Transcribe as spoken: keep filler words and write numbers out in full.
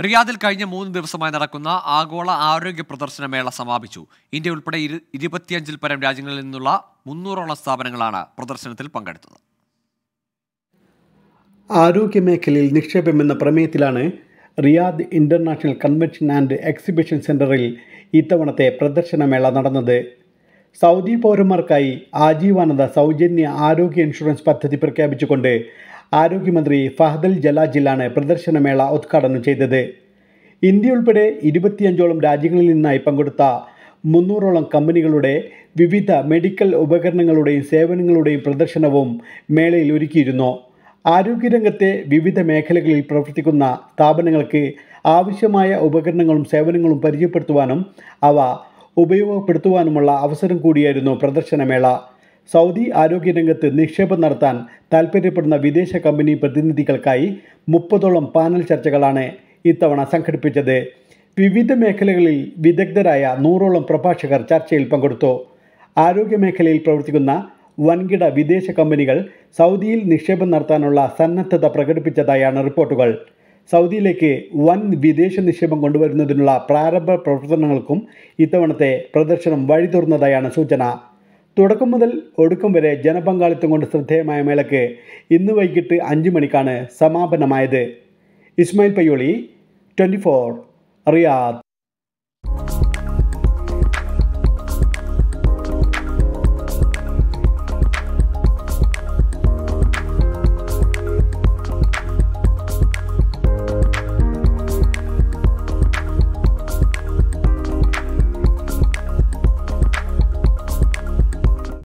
റിയാദിൽ കഴിഞ്ഞ മൂന്ന് ദിവസമായി നടക്കുന്ന ആഗോള ആരോഗ്യ പ്രദർശന മേള സമാപിച്ചു. ഇന്ത്യ ഉൾപ്പെടെ ഇരുപത്തിയഞ്ചിൽ പരം രാജ്യങ്ങളിൽ നിന്നുള്ള മുന്നൂറോളം സ്ഥാപനങ്ങളാണ് പ്രദർശനത്തിൽ പങ്കെടുത്തത്. ആരോഗ്യമേഖലയിൽ നിക്ഷേപം എന്ന പ്രമേയത്തിലാണ് Riyadh international convention and exhibition സെന്ററിൽ ഇത്തവണത്തെ പ്രദർശനമേള നടന്നത്. സൗദി പൗരന്മാർക്കായി ആജീവാനന്ദ സൗജന്യ ആരോഗ്യ ഇൻഷുറൻസ് പദ്ധതി പ്രഖ്യാപിച്ചുകൊണ്ട് ആരോഗ്യമന്ത്രി ഫഹദൽ ജലാജിലാണ് പ്രദർശനമേള ഉദ്ഘാടനം ചെയ്തത്. ഇന്ത്യ ഉൾപ്പെടെ ഇരുപത്തിയഞ്ചോളം രാജ്യങ്ങളിൽ നിന്നായി പങ്കെടുത്ത മുന്നൂറോളം കമ്പനികളുടെ വിവിധ മെഡിക്കൽ ഉപകരണങ്ങളുടെയും സേവനങ്ങളുടെയും പ്രദർശനവും മേളയിൽ ഒരുക്കിയിരുന്നു. ആരോഗ്യരംഗത്തെ വിവിധ മേഖലകളിൽ പ്രവർത്തിക്കുന്ന സ്ഥാപനങ്ങൾക്ക് ആവശ്യമായ ഉപകരണങ്ങളും സേവനങ്ങളും പരിചയപ്പെടുത്തുവാനും അവ ഉപയോഗപ്പെടുത്തുവാനുമുള്ള അവസരം കൂടിയായിരുന്നു പ്രദർശനമേള. സൗദി ആരോഗ്യരംഗത്ത് നിക്ഷേപം നടത്താൻ താൽപ്പര്യപ്പെടുന്ന വിദേശ കമ്പനി പ്രതിനിധികൾക്കായി മുപ്പതോളം പാനൽ ചർച്ചകളാണ് ഇത്തവണ സംഘടിപ്പിച്ചത്. വിവിധ മേഖലകളിൽ വിദഗ്ധരായ നൂറോളം പ്രഭാഷകർ ചർച്ചയിൽ പങ്കെടുത്തു. ആരോഗ്യമേഖലയിൽ പ്രവർത്തിക്കുന്ന വൻകിട വിദേശ കമ്പനികൾ സൗദിയിൽ നിക്ഷേപം നടത്താനുള്ള സന്നദ്ധത പ്രകടിപ്പിച്ചതായാണ് റിപ്പോർട്ടുകൾ. സൗദിയിലേക്ക് വൻ വിദേശ നിക്ഷേപം കൊണ്ടുവരുന്നതിനുള്ള പ്രാരംഭ പ്രവർത്തനങ്ങൾക്കും ഇത്തവണത്തെ പ്രദർശനം വഴി തുറന്നതായാണ് സൂചന. തുടക്കം മുതൽ ഒടുക്കം വരെ ജനപങ്കാളിത്തം കൊണ്ട് ശ്രദ്ധേയമായ മേളയ്ക്ക് ഇന്ന് വൈകിട്ട് അഞ്ച് മണിക്കാണ് സമാപനമായത്. Ismail Payyoli, twenty four, Riyadh.